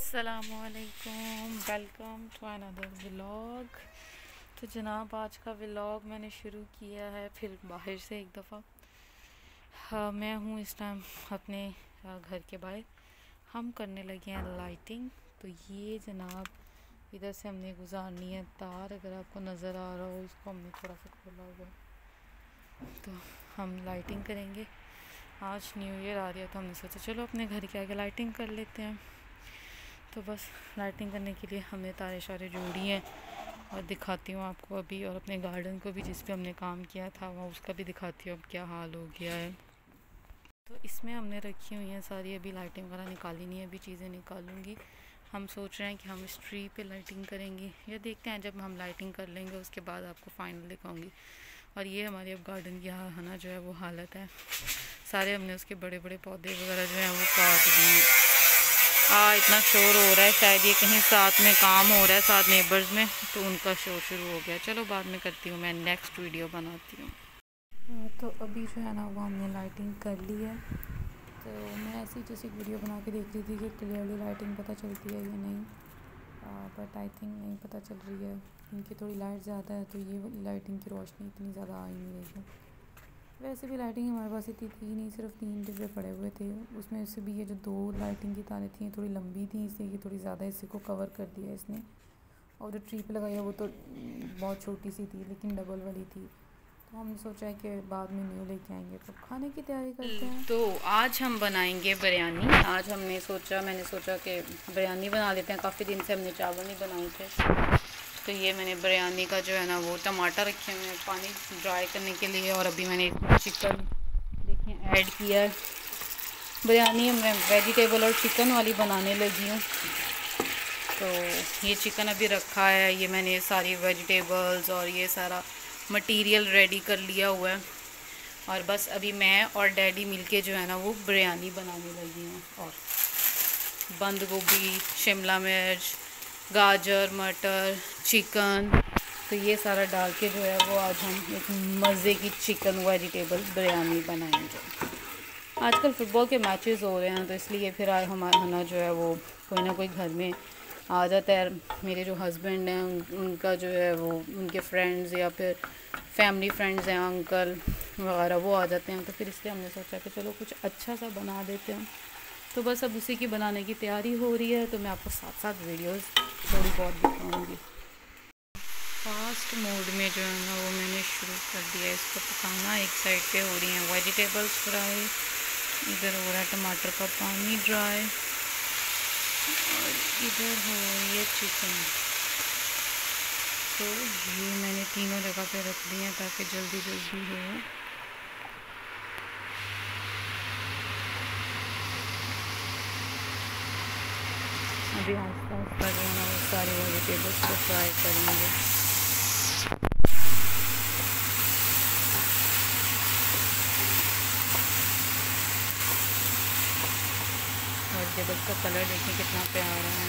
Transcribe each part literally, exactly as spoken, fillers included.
अस्सलामुअलैकुम, welcome to another vlog. तो जनाब आज का व्लॉग मैंने शुरू किया है फिर बाहर से एक दफ़ा। हाँ, मैं हूँ इस टाइम अपने घर के बाहर। हम करने लगे हैं लाइटिंग। तो ये जनाब इधर से हमने गुजारनी है तार, अगर आपको नज़र आ रहा हो इसको हमने थोड़ा सा खोला हुआ है। तो हम लाइटिंग करेंगे। आज न्यू ईयर आ रही है तो हमने सोचा चलो अपने घर के आगे लाइटिंग कर लेते हैं। तो बस लाइटिंग करने के लिए हमने तारे शारे जोड़ी हैं और दिखाती हूँ आपको अभी, और अपने गार्डन को भी जिस पे हमने काम किया था वहाँ उसका भी दिखाती हूँ अब क्या हाल हो गया है। तो इसमें हमने रखी हुई हैं सारी, अभी लाइटिंग वगैरह निकाली नहीं है, अभी चीज़ें निकालूंगी। हम सोच रहे हैं कि हम इस ट्री पे लाइटिंग करेंगे या देखते हैं जब हम लाइटिंग कर लेंगे उसके बाद आपको फाइनल दिखाऊंगी। और ये हमारे अब गार्डन की है ना जो है वो हालत है, सारे हमने उसके बड़े बड़े पौधे वगैरह जो हैं वो काट दिए। आ इतना शोर हो रहा है, शायद ये कहीं साथ में काम हो रहा है साथ नेबर्स में, तो उनका शोर शुरू हो गया। चलो बाद में करती हूँ, मैं नेक्स्ट वीडियो बनाती हूँ। तो अभी जो है ना वो हमने लाइटिंग कर ली है। तो मैं ऐसी जैसी वीडियो बना के देख रही थी कि क्लियरली लाइटिंग पता चलती है या नहीं, बट आई थिंक नहीं पता चल रही है क्योंकि थोड़ी लाइट ज़्यादा है तो ये लाइटिंग की रोशनी इतनी ज़्यादा आ ही नहीं रही है। वैसे भी लाइटिंग हमारे पास इतनी थी नहीं, सिर्फ तीन डिब्बे पड़े हुए थे, उसमें से भी ये जो दो लाइटिंग की तारें थी थोड़ी लंबी थी, इसलिए ये थोड़ी ज़्यादा हिस्से को कवर कर दिया इसने। और जो ट्री पे लगाई है वो तो बहुत छोटी सी थी लेकिन डबल वाली थी, तो हमने सोचा है कि बाद में न्यू लेके आएंगे। तो खाने की तैयारी करते हैं। तो आज हम बनाएंगे बिरयानी। आज हमने सोचा मैंने सोचा कि बिरयानी बना लेते हैं, काफ़ी दिन से हमने चावल नहीं बनाए थे। तो ये मैंने बिरयानी का जो है ना वो टमाटर रखे हुए हैं पानी ड्राई करने के लिए, और अभी मैंने इसमें चिकन देखिए ऐड किया है। बिरयानी मैं वेजिटेबल और चिकन वाली बनाने लगी हूँ। तो ये चिकन अभी रखा है, ये मैंने सारी वेजिटेबल्स और ये सारा मटेरियल रेडी कर लिया हुआ है, और बस अभी मैं और डैडी मिलके जो है ना वो बिरयानी बनाने लगी हूँ। और बंद गोभी, शिमला मिर्च, गाजर, मटर, चिकन, तो ये सारा डाल के जो है वो आज हम एक मज़े की चिकन वेजिटेबल बिरयानी बनाएंगे। आजकल फ़ुटबॉल के मैचेस हो रहे हैं तो इसलिए फिर आज हमारा खाना जो है वो कोई ना कोई घर में आ जाता है। मेरे जो हस्बैंड हैं उन, उनका जो है वो उनके फ्रेंड्स या फिर फैमिली फ्रेंड्स हैं, अंकल वगैरह, वो आ जाते हैं, तो फिर इसलिए हमने सोचा कि चलो कुछ अच्छा सा बना देते हैं। तो बस अब उसी की बनाने की तैयारी हो रही है, तो मैं आपको साथ साथ वीडियोस थोड़ी बहुत दिखाऊंगी। फास्ट मोड में जो है ना वो मैंने शुरू कर दिया इसको पकाना। एक साइड पे हो रही हैं वेजिटेबल्स फ्राई, इधर हो रहा है टमाटर का पानी ड्राई, और इधर हो रही है चिकन। तो ये मैंने तीनों जगह पे रख दिए हैं ताकि जल्दी जल्दी हो। अभी आस्ता आस्ता जो है ना वो सारे वेजिटेबल्स को फ्राई करेंगे। वेजिटेबल्स का कलर देखिए कितना प्यारा है।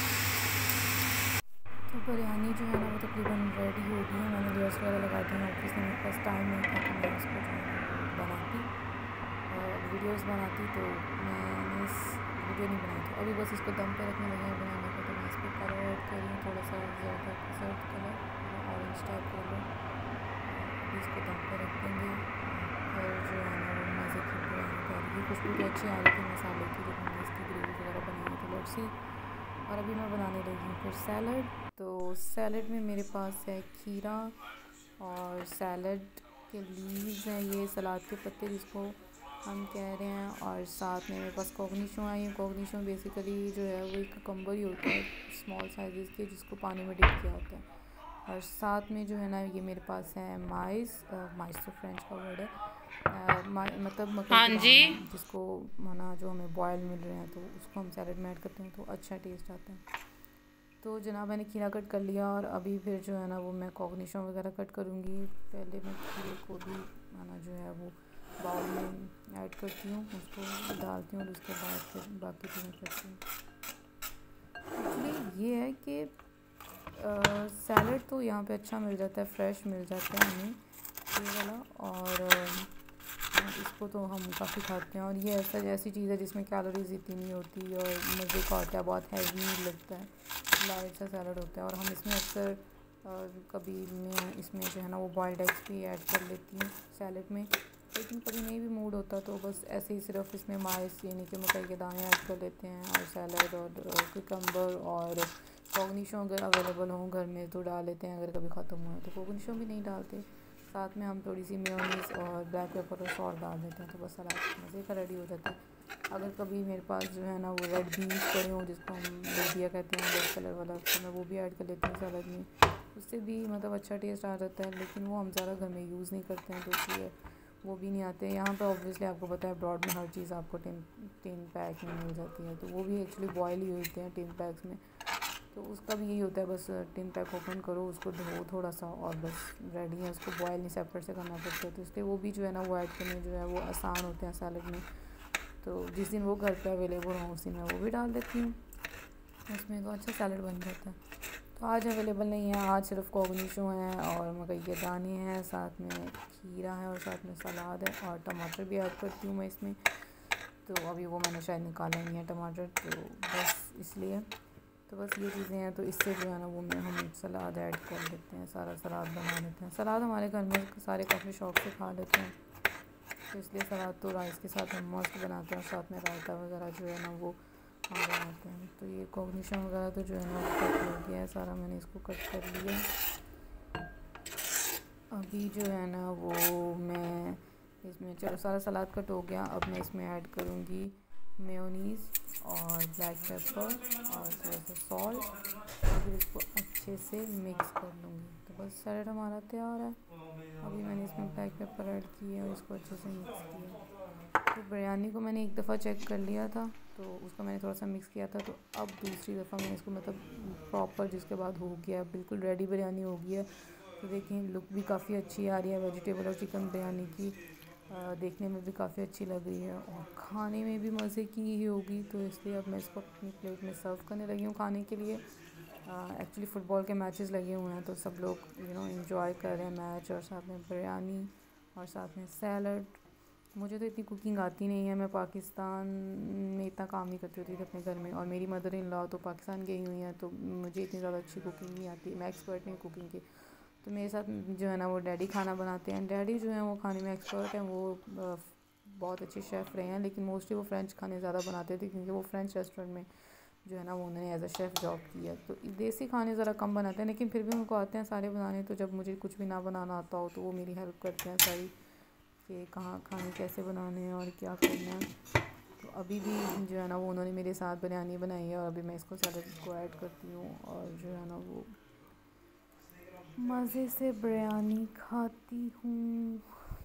तो बिरयानी जो है ना वो तकरीबन रेडी हो गई है, मैंने लेयर्स वगैरह लगा दी हैं। ऑफिस में मेरे पास टाइम नहीं था कि मैं इसको जो है बनाती वीडियोस बनाती, तो मैंने इस वीडियो नहीं बनाई। तो अभी बस इसको दम पे रखने लगे हैं बनाने को। तो मैं इस पर कलर ऐड कर रही हूँ, थोड़ा सा जर्द जर्द कलर, ऑरेंज टाइप कलर। अभी इसको दम पे रख देंगे और जो है ना वो मज़े की बिरयानी तैयार की। खुशबू तो अच्छी आ रही थी मसाले की जब हमने इसकी ग्रेवी वगैरह बनाई थी लेट्स सी। और अभी मैं बनाने लगी हूँ फिर सैलड। तो सैलड में मेरे पास है खीरा और सैलड के लीव्स हैं, ये सलाद के पत्ते जिसको हम कह रहे हैं, और साथ में मेरे पास कोगनिशो आई है। कोगनिशो बेसिकली जो है वो एक ककम्बर ही होता है स्मॉल साइज़ के, जिसको पानी में डिप किया होता है। और साथ में जो है ना ये मेरे पास है माइस, माइस तो फ्रेंच का वर्ड है, मतलब मकई हाँ जी, जिसको माना जो हमें बॉयल मिल रहे हैं तो उसको हम सैलड में ऐड करते हैं तो अच्छा टेस्ट आता है। तो जनाब मैंने खीरा कट कर लिया और अभी फिर जो है ना वो मैं कोगनिशो वगैरह कट करूँगी। पहले मैं खीरे को भी माना जो है वो बाउल में ऐड करती हूँ, उसको डालती हूँ और उसके बाद फिर बाकी चीज़ें करती हूँ। एक्चुअली ये है कि सैलड तो यहाँ पे अच्छा मिल जाता है, फ्रेश मिल जाता है हमें ये वाला, और इसको तो हम काफ़ी खाते हैं और ये ऐसा जैसी चीज़ है जिसमें कैलोरीज इतनी नहीं होती और मज़े का होता है, बहुत हैवी नहीं लगता है, लाइट सा सैलड होता है। और हम इसमें अक्सर कभी मैं इसमें जो है ना वो बॉइल्ड एग्स भी ऐड कर लेती हूँ सैलड में, लेकिन कभी नहीं भी मूड होता तो बस ऐसे ही सिर्फ इसमें माइस यानी कि मकई के दाने ऐड कर लेते हैं और सैलड और कुकम्बर और कॉग्निशो अगर अवेलेबल हो घर में तो डाल लेते हैं, अगर कभी ख़त्म हुआ तो कॉग्निशो भी नहीं डालते। साथ में हम थोड़ी सी मेयोनीज़ और ब्लैक पेपर और सॉल्ट डाल देते हैं तो बस सलाद मज़े का रेडी हो जाता है। अगर कभी मेरे पास जो है ना वो रेड बीन्स पड़े हों जिसको हम लोबिया कहते हैं रेड कलर वाला, तो मैं वो भी ऐड कर लेती हूँ सलाद में, उससे भी मतलब अच्छा टेस्ट आ जाता है, लेकिन वो हम ज़्यादा घर में यूज़ नहीं करते हैं तो इसलिए वो भी नहीं आते। यहाँ पर ऑब्वियसली आपको पता है अब्रॉड में हर चीज़ आपको टिन टिन पैक में मिल जाती है, तो वो भी एक्चुअली बॉयल ही होते हैं टिन पैक्स में, तो उसका भी यही होता है बस टिन पैक ओपन करो, उसको धो थोड़ा सा और बस रेडी है, उसको बॉयल नहीं सेपरेट से करना पड़ता है, तो इसलिए वो भी जो है ना वो ऐड करने जो है वो आसान होते हैं सैलड में। तो जिस दिन वो घर पे अवेलेबल हो उस दिन मैं वो भी डाल देती हूँ उसमें, तो अच्छा सैलड बन जाता है। तो आज अवेलेबल नहीं है, आज सिर्फ कॉग्निशो हैं और मकई के दाने हैं, साथ में खीरा है और साथ में सलाद है और टमाटर भी ऐड करती हूँ मैं इसमें, तो अभी वो मैंने शायद निकाला नहीं है टमाटर, तो बस इसलिए तो बस ये चीज़ें हैं। तो इससे जो है ना वो में हम सलाद ऐड कर लेते हैं, सारा सलाद बना लेते हैं। सलाद हमारे घर में सारे काफ़ी शौक़ से खा लेते हैं, तो इसलिए सलाद तो राइस के साथ हम मस्त बनाते हैं और साथ में रायता वगैरह जो है ना वो हम बनाते हैं। तो ये कॉग्निशन वगैरह तो जो है ना कट हो गया है सारा, मैंने इसको कट कर लिया। अभी जो है ना वो मैं इसमें चलो सारा सलाद कट हो गया, अब मैं इसमें ऐड करूँगी मेयोनीज़ और ब्लैक पेपर और थोड़ा सा सॉल्ट, फिर इसको अच्छे से मिक्स कर लूँगी, तो बस सैलड हमारा तैयार है। अभी मैंने इसमें ब्लैक पेपर ऐड किया और इसको अच्छे से मिक्स किया। तो बिरयानी को मैंने एक दफ़ा चेक कर लिया था, तो उसको मैंने थोड़ा सा मिक्स किया था, तो अब दूसरी दफ़ा मैंने इसको मतलब प्रॉपर जिसके बाद हो गया बिल्कुल रेडी बिरयानी हो गई है। तो देखिए लुक भी काफ़ी अच्छी आ रही है वेजिटेबल और चिकन बिरयानी की, आ, देखने में भी काफ़ी अच्छी लग रही है और खाने में भी मज़े की ही होगी, तो इसलिए अब मैं इसको अपनी प्लेट में सर्व करने लगी हूँ खाने के लिए। एक्चुअली फ़ुटबॉल के मैचेस लगे हुए हैं तो सब लोग यू नो एंजॉय कर रहे हैं मैच, और साथ में बिरयानी और साथ में सैलड। मुझे तो इतनी कुकिंग आती नहीं है, मैं पाकिस्तान में इतना काम नहीं करती होती थी अपने घर में, और मेरी मदर इन लॉ तो पाकिस्तान गई हुई हैं, तो मुझे इतनी ज़्यादा अच्छी कुकिंग नहीं आती, मैं एक्सपर्ट नहीं कुकिंग की। तो मेरे साथ जो है ना वो डैडी खाना बनाते हैं, डैडी जो है वो खाने में एक्सपर्ट हैं, वो बहुत अच्छे शेफ़ रहे हैं, लेकिन मोस्टली वो फ्रेंच खाने ज़्यादा बनाते थे क्योंकि वो फ्रेंच रेस्टोरेंट में जो है ना वो उन्होंने एज अ शेफ़ जॉब किया। तो देसी खाने ज़रा कम बनाते हैं, लेकिन फिर भी उनको आते हैं सारे बनाने, तो जब मुझे कुछ भी ना बनाना आता हो तो वो मेरी हेल्प करते हैं सारी, कि कहाँ खाने कैसे बनाने हैं और क्या करना है। तो अभी भी जो है ना वो उन्होंने मेरे साथ बिरयानी बनाई है और अभी मैं इसको सैलड को ऐड करती हूँ और जो है ना वो मज़े से बिरयानी खाती हूँ।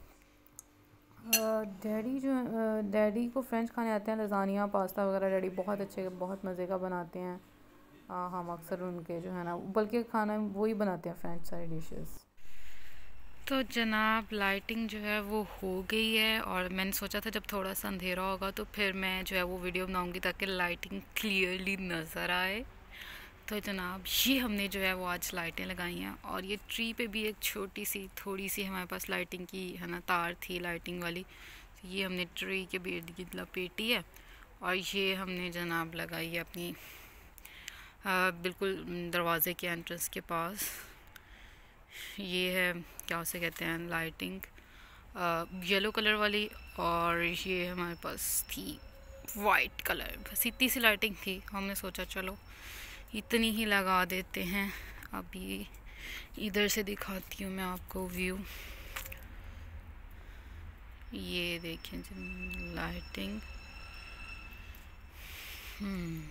डैडी जो डैडी को फ्रेंच खाने आते हैं, लज़ानिया पास्ता वगैरह डैडी बहुत अच्छे बहुत मज़े का बनाते हैं। आ, हम अक्सर उनके जो है ना बल्कि खाना वही बनाते हैं फ्रेंच सारी डिशेस। तो जनाब लाइटिंग जो है वो हो गई है और मैंने सोचा था जब थोड़ा सा अंधेरा होगा तो फिर मैं जो है वो वीडियो बनाऊंगी ताकि लाइटिंग क्लियरली नज़र आए। तो जनाब ये हमने जो है वो आज लाइटें लगाई हैं, और ये ट्री पे भी एक छोटी सी थोड़ी सी हमारे पास लाइटिंग की है ना तार थी लाइटिंग वाली, तो ये हमने ट्री के बेड की लपेटी है और ये हमने जनाब लगाई है अपनी आ, बिल्कुल दरवाज़े के एंट्रेंस के पास। ये है क्या उसे कहते हैं लाइटिंग येलो कलर वाली, और ये हमारे पास थी वाइट कलर, बस इतनी सी लाइटिंग थी, हमने सोचा चलो इतनी ही लगा देते हैं। अभी इधर से दिखाती हूँ मैं आपको व्यू, ये देखें जी लाइटिंग। हम्म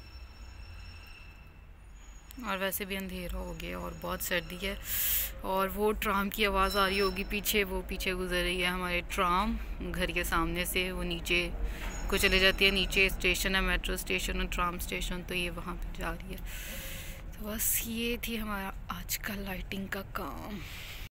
और वैसे भी अंधेरा हो गया और बहुत सर्दी है, और वो ट्राम की आवाज़ आ रही होगी पीछे, वो पीछे गुजर रही है हमारे ट्राम घर के सामने से, वो नीचे को चले जाती है, नीचे स्टेशन है मेट्रो स्टेशन और ट्राम स्टेशन, तो ये वहाँ पे जा रही है। तो बस ये थी हमारा आज का लाइटिंग का काम।